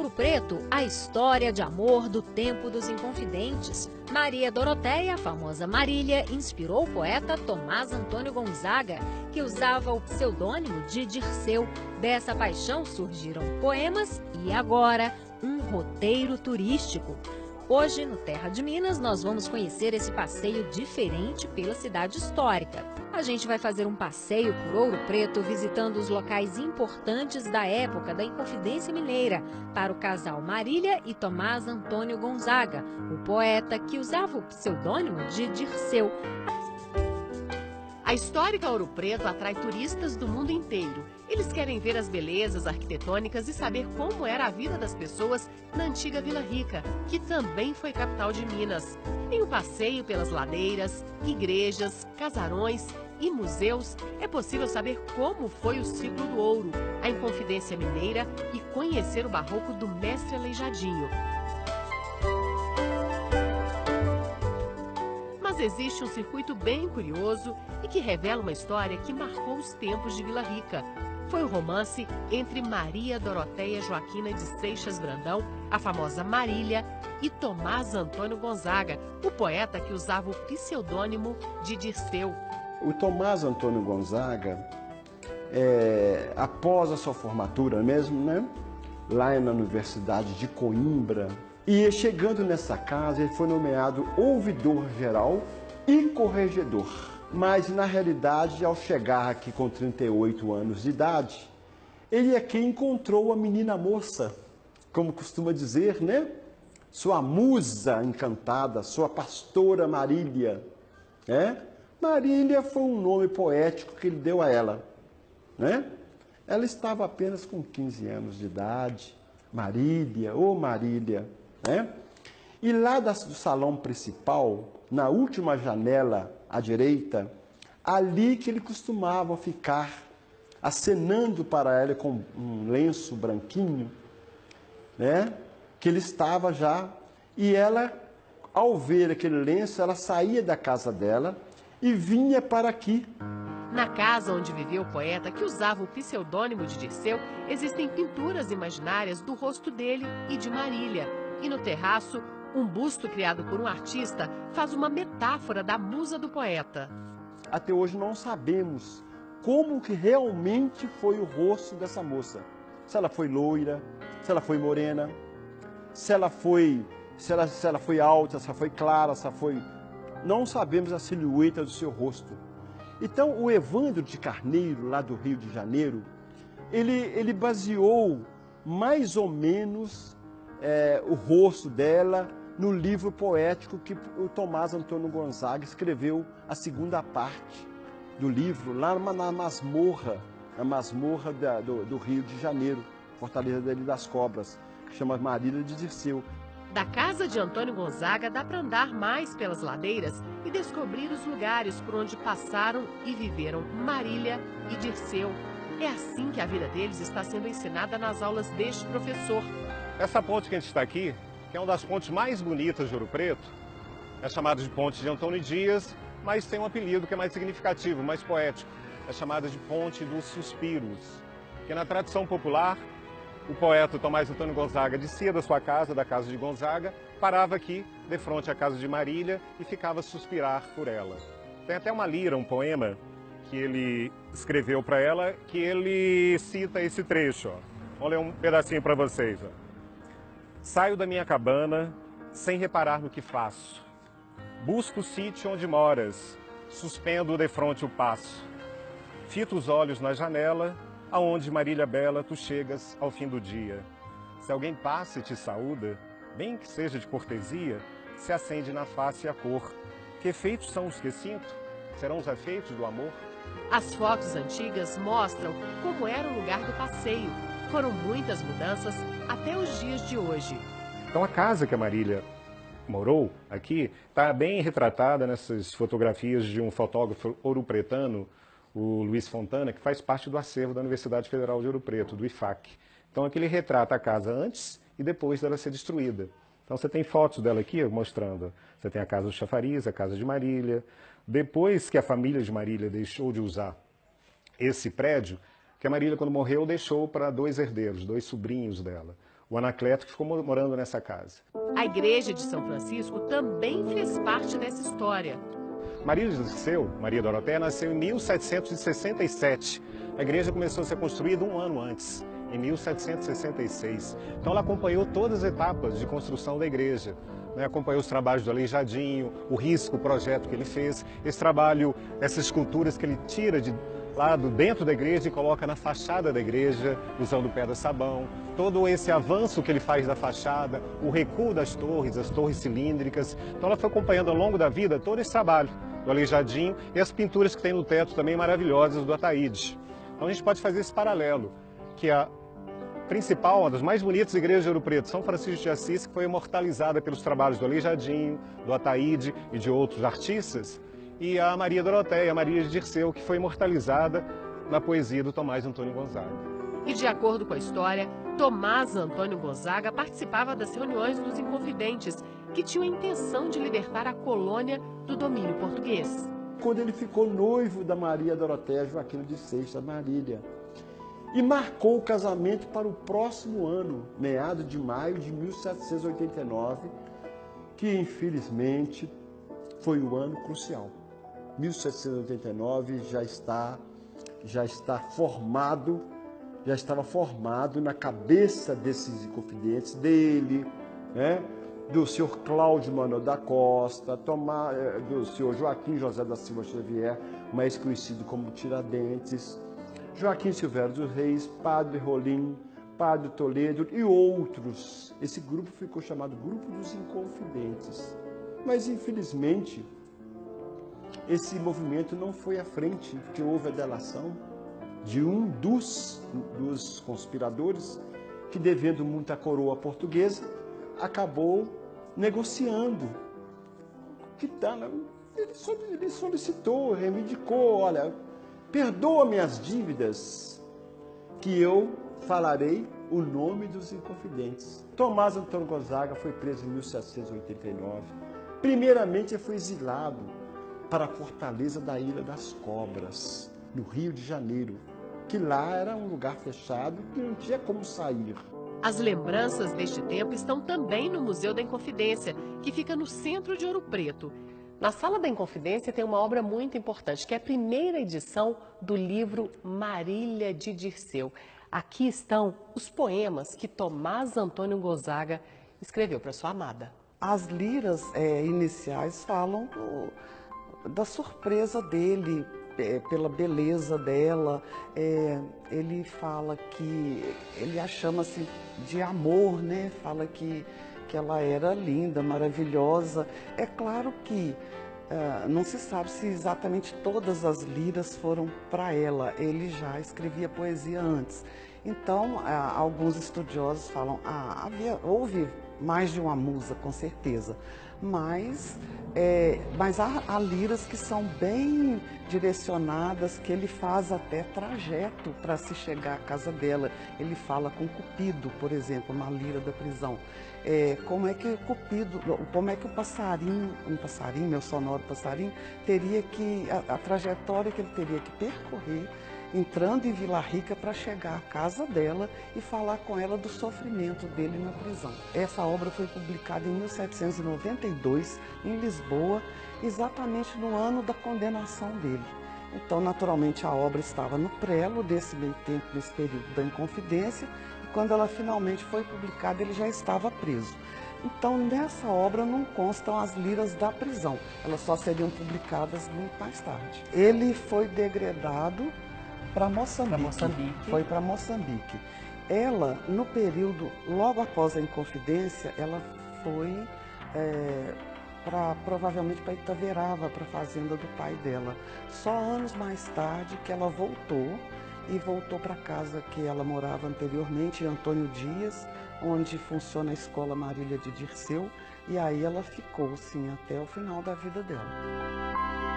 Ouro Preto, a história de amor do tempo dos Inconfidentes. Maria Doroteia, a famosa Marília, inspirou o poeta Tomás Antônio Gonzaga, que usava o pseudônimo de Dirceu. Dessa paixão surgiram poemas e, agora, um roteiro turístico. Hoje, no Terra de Minas, nós vamos conhecer esse passeio diferente pela cidade histórica. A gente vai fazer um passeio por Ouro Preto, visitando os locais importantes da época da Inconfidência Mineira, para o casal Marília e Tomás Antônio Gonzaga, o poeta que usava o pseudônimo de Dirceu. A histórica Ouro Preto atrai turistas do mundo inteiro. Eles querem ver as belezas arquitetônicas e saber como era a vida das pessoas na antiga Vila Rica, que também foi capital de Minas. Em um passeio pelas ladeiras, igrejas, casarões e museus, é possível saber como foi o ciclo do ouro, a Inconfidência Mineira e conhecer o barroco do Mestre Aleijadinho. Mas existe um circuito bem curioso e que revela uma história que marcou os tempos de Vila Rica. Foi o romance entre Maria Doroteia Joaquina de Seixas Brandão, a famosa Marília, e Tomás Antônio Gonzaga, o poeta que usava o pseudônimo de Dirceu. O Tomás Antônio Gonzaga, após a sua formatura mesmo, né, lá na Universidade de Coimbra, e chegando nessa casa, ele foi nomeado ouvidor-geral e corregedor. Mas, na realidade, ao chegar aqui com 38 anos de idade, ele aqui encontrou a menina moça, como costuma dizer, né? Sua musa encantada, sua pastora Marília. Né? Marília foi um nome poético que ele deu a ela. Né? Ela estava apenas com 15 anos de idade. Marília, ô Marília. Né? E lá do salão principal, na última janela à direita, ali que ele costumava ficar, acenando para ela com um lenço branquinho, né? Que ele estava já, e ela, ao ver aquele lenço, ela saía da casa dela e vinha para aqui. Na casa onde viveu o poeta, que usava o pseudônimo de Dirceu, existem pinturas imaginárias do rosto dele e de Marília. E no terraço, um busto criado por um artista faz uma metáfora da musa do poeta. Até hoje não sabemos como que realmente foi o rosto dessa moça. Se ela foi loira, se ela foi morena, se ela foi alta, se ela foi clara, se ela foi... Não sabemos a silhueta do seu rosto. Então, o Evandro de Carneiro, lá do Rio de Janeiro, ele baseou mais ou menos o rosto dela no livro poético que o Tomás Antônio Gonzaga escreveu a segunda parte do livro, lá na masmorra do Rio de Janeiro, Fortaleza da Ilha das Cobras, que chama Marília de Dirceu. Da casa de Antônio Gonzaga dá para andar mais pelas ladeiras e descobrir os lugares por onde passaram e viveram Marília e Dirceu. É assim que a vida deles está sendo ensinada nas aulas deste professor. Essa ponte que a gente está aqui, que é uma das pontes mais bonitas de Ouro Preto, é chamada de Ponte de Antônio Dias, mas tem um apelido que é mais significativo, mais poético. É chamada de Ponte dos Suspiros, que na tradição popular, o poeta Tomás Antônio Gonzaga descia da sua casa, da casa de Gonzaga, parava aqui, de frente à casa de Marília, e ficava a suspirar por ela. Tem até uma lira, um poema, que ele escreveu para ela, que ele cita esse trecho. Ó. Vou ler um pedacinho para vocês. Ó. Saio da minha cabana, sem reparar no que faço. Busco o sítio onde moras, suspendo defronte o passo. Fito os olhos na janela, aonde, Marília Bela, tu chegas ao fim do dia. Se alguém passa e te saúda, bem que seja de cortesia, se acende na face a cor. Que efeitos são os que sinto? Serão os efeitos do amor? As fotos antigas mostram como era o lugar do passeio. Foram muitas mudanças até os dias de hoje. Então a casa que a Marília morou aqui está bem retratada nessas fotografias de um fotógrafo ouropretano, o Luiz Fontana, que faz parte do acervo da Universidade Federal de Ouro Preto, do IFAC. Então aqui ele retrata a casa antes e depois dela ser destruída. Então você tem fotos dela aqui mostrando. Você tem a casa do Chafariz, a casa de Marília. Depois que a família de Marília deixou de usar esse prédio, que a Marília, quando morreu, deixou para dois herdeiros, dois sobrinhos dela. o Anacleto, que ficou morando nessa casa. A igreja de São Francisco também fez parte dessa história. Maria Dirceu, Maria Doroteia, nasceu em 1767. A igreja começou a ser construída um ano antes, em 1766. Então ela acompanhou todas as etapas de construção da igreja. Acompanhou os trabalhos do Aleijadinho, o risco, o projeto que ele fez, esse trabalho, essas esculturas que ele tira de lá dentro da igreja e coloca na fachada da igreja, usando pedra-sabão, todo esse avanço que ele faz da fachada, o recuo das torres, as torres cilíndricas. Então ela foi acompanhando ao longo da vida todo esse trabalho do Aleijadinho e as pinturas que tem no teto também maravilhosas do Ataíde. Então a gente pode fazer esse paralelo, que a principal, uma das mais bonitas igrejas de Ouro Preto, São Francisco de Assis, que foi imortalizada pelos trabalhos do Aleijadinho, do Ataíde e de outros artistas, e a Maria Doroteia, a Maria de Dirceu, que foi imortalizada na poesia do Tomás Antônio Gonzaga. E de acordo com a história, Tomás Antônio Gonzaga participava das reuniões dos Inconfidentes, que tinham a intenção de libertar a colônia do domínio português. Quando ele ficou noivo da Maria Doroteia Joaquina de Seixas Marília, e marcou o casamento para o próximo ano, meados de maio de 1789, que infelizmente foi o ano crucial. 1789 já estava formado na cabeça desses inconfidentes, dele, né? Do senhor Cláudio Manuel da Costa, do senhor Joaquim José da Silva Xavier, mais conhecido como Tiradentes, Joaquim Silvério dos Reis, Padre Rolim, Padre Toledo e outros. Esse grupo ficou chamado Grupo dos Inconfidentes. Mas, infelizmente, esse movimento não foi à frente, porque houve a delação de um dos conspiradores que, devendo muito à coroa portuguesa, acabou negociando. Ele solicitou, reivindicou, olha, perdoa minhas dívidas, que eu falarei o nome dos Inconfidentes. Tomás Antônio Gonzaga foi preso em 1789. Primeiramente, ele foi exilado para a fortaleza da Ilha das Cobras, no Rio de Janeiro, que lá era um lugar fechado que não tinha como sair. As lembranças deste tempo estão também no Museu da Inconfidência, que fica no centro de Ouro Preto. Na Sala da Inconfidência tem uma obra muito importante, que é a primeira edição do livro Marília de Dirceu. Aqui estão os poemas que Tomás Antônio Gonzaga escreveu para sua amada. As liras iniciais falam da surpresa dele pela beleza dela. Ele fala que ele a chama assim de amor, né? Fala que ela era linda, maravilhosa. É claro que não se sabe se exatamente todas as liras foram para ela. Ele já escrevia poesia antes. Então, alguns estudiosos falam, houve mais de uma musa, com certeza. Mas há liras que são bem direcionadas, que ele faz até trajeto para se chegar à casa dela. Ele fala com Cupido, por exemplo, na lira da prisão. Como é que o passarinho, meu sonoro passarinho, teria que, a trajetória que ele teria que percorrer, entrando em Vila Rica para chegar à casa dela e falar com ela do sofrimento dele na prisão. Essa obra foi publicada em 1792, em Lisboa, exatamente no ano da condenação dele. Então, naturalmente, a obra estava no prelo desse meio tempo, nesse período da Inconfidência, e quando ela finalmente foi publicada, ele já estava preso. Então, nessa obra não constam as liras da prisão, elas só seriam publicadas muito mais tarde. Ele foi degredado para Moçambique. Foi para Moçambique. Ela, no período, logo após a Inconfidência, ela foi provavelmente para Itaverava, para a fazenda do pai dela. Só anos mais tarde que ela voltou para a casa que ela morava anteriormente, em Antônio Dias, onde funciona a Escola Marília de Dirceu, e aí ela ficou, sim, até o final da vida dela.